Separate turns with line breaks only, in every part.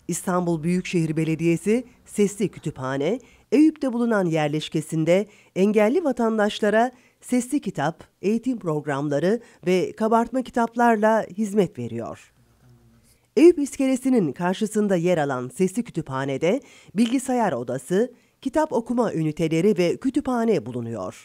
İstanbul Büyükşehir Belediyesi Sesli Kütüphane, Eyüp'te bulunan yerleşkesinde engelli vatandaşlara sesli kitap, eğitim programları ve kabartma kitaplarla hizmet veriyor. Eyüp İskelesi'nin karşısında yer alan Sesli Kütüphane'de bilgisayar odası, kitap okuma üniteleri ve kütüphane bulunuyor.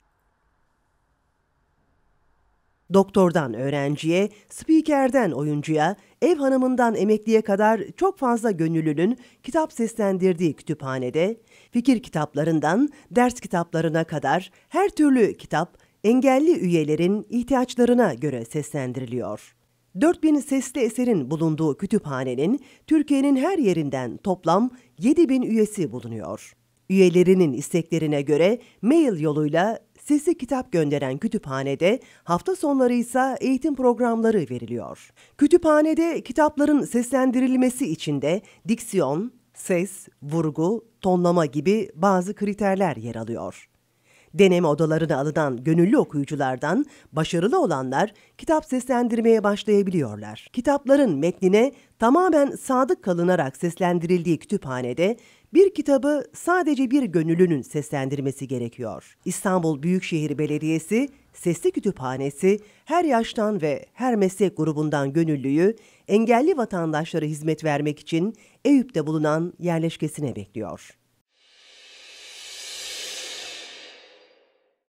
Doktordan öğrenciye, spikerden oyuncuya, ev hanımından emekliye kadar çok fazla gönüllünün kitap seslendirdiği kütüphanede, fikir kitaplarından ders kitaplarına kadar her türlü kitap engelli üyelerin ihtiyaçlarına göre seslendiriliyor. 4000 sesli eserin bulunduğu kütüphanenin Türkiye'nin her yerinden toplam 7000 üyesi bulunuyor. Üyelerinin isteklerine göre mail yoluyla sesli kitap gönderen kütüphanede hafta sonları ise eğitim programları veriliyor. Kütüphanede kitapların seslendirilmesi için de diksiyon, ses, vurgu, tonlama gibi bazı kriterler yer alıyor. Deneme odalarına alınan gönüllü okuyuculardan başarılı olanlar kitap seslendirmeye başlayabiliyorlar. Kitapların metnine tamamen sadık kalınarak seslendirildiği kütüphanede bir kitabı sadece bir gönüllünün seslendirmesi gerekiyor. İstanbul Büyükşehir Belediyesi Sesli Kütüphanesi her yaştan ve her meslek grubundan gönüllüyü engelli vatandaşlara hizmet vermek için Eyüp'te bulunan yerleşkesine bekliyor.